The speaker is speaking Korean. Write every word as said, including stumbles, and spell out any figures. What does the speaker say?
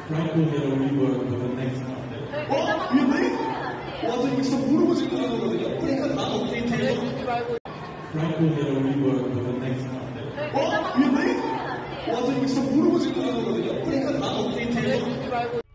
Franco did a rework for the next one. 어? really? 맞아, 이거 진짜 모르고 질문한 거거든요. 그러니까 다 업데이트해서. Franco did a rework for the next one. 어? really? 맞아, 이거 진짜 모르고 질문한 거거든요. 그러니까 다 업데이트해서.